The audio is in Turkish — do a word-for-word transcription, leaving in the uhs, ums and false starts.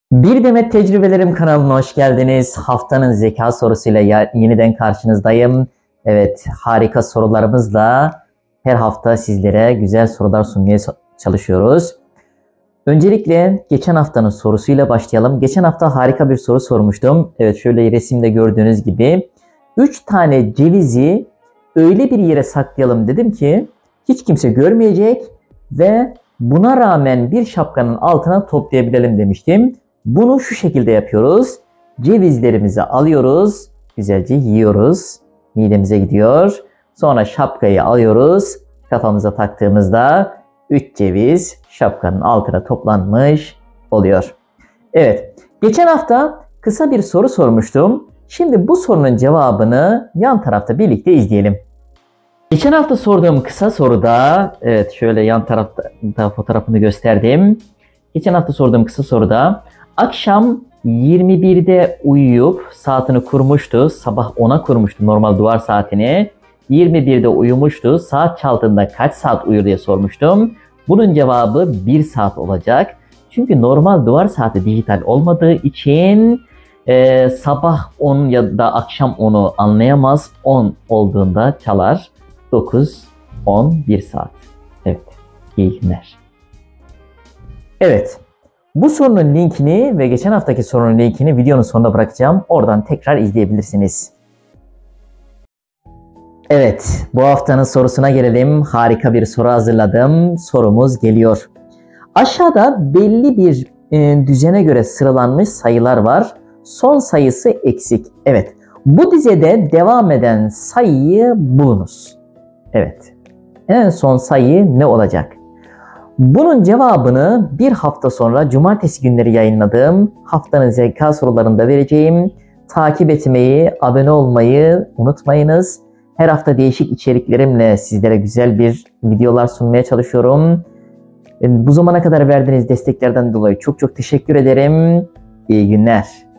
Bir Demet Tecrübelerim kanalına hoş geldiniz. Haftanın zeka sorusuyla yeniden karşınızdayım. Evet, harika sorularımızla her hafta sizlere güzel sorular sunmaya çalışıyoruz. Öncelikle geçen haftanın sorusuyla başlayalım. Geçen hafta harika bir soru sormuştum. Evet, şöyle resimde gördüğünüz gibi üç tane cevizi öyle bir yere saklayalım dedim ki hiç kimse görmeyecek ve buna rağmen bir şapkanın altına toplayabilelim demiştim. Bunu şu şekilde yapıyoruz. Cevizlerimizi alıyoruz. Güzelce yiyoruz. Midemize gidiyor. Sonra şapkayı alıyoruz. Kafamıza taktığımızda üç ceviz şapkanın altına toplanmış oluyor. Evet. Geçen hafta kısa bir soru sormuştum. Şimdi bu sorunun cevabını yan tarafta birlikte izleyelim. Geçen hafta sorduğum kısa soruda, evet şöyle yan tarafta fotoğrafını gösterdim. Geçen hafta sorduğum kısa soruda akşam yirmi birde uyuyup saatini kurmuştu. Sabah ona kurmuştu normal duvar saatini. yirmi birde uyumuştu. Saat çaldığında kaç saat uyur diye sormuştum. Bunun cevabı bir saat olacak. Çünkü normal duvar saati dijital olmadığı için e, sabah on ya da akşam onu anlayamaz. on olduğunda çalar. dokuz, on, bir saat. Evet. İyi günler. Evet. Bu sorunun linkini ve geçen haftaki sorunun linkini videonun sonuna bırakacağım. Oradan tekrar izleyebilirsiniz. Evet, bu haftanın sorusuna gelelim. Harika bir soru hazırladım. Sorumuz geliyor. Aşağıda belli bir e, düzene göre sıralanmış sayılar var. Son sayısı eksik. Evet, bu dizede devam eden sayıyı bulunuz. Evet, en son sayı ne olacak? Bunun cevabını bir hafta sonra cumartesi günleri yayınladığım haftanın zeka sorularında vereceğim. Takip etmeyi, abone olmayı unutmayınız. Her hafta değişik içeriklerimle sizlere güzel bir videolar sunmaya çalışıyorum. Bu zamana kadar verdiğiniz desteklerden dolayı çok çok teşekkür ederim. İyi günler.